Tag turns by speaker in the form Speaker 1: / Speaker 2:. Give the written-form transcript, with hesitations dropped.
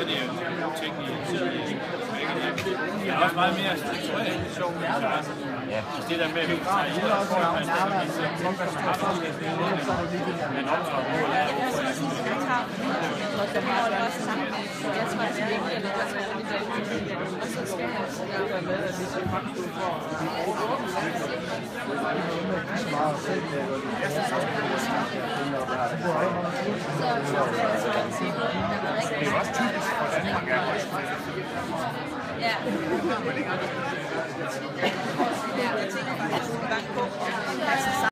Speaker 1: det er jo teknisk. Det er også meget mere struktureret sjovt, ja. Det der med, at vi tager i og forholdet, men optager på at lære det er også typisk for Danmark,
Speaker 2: ja.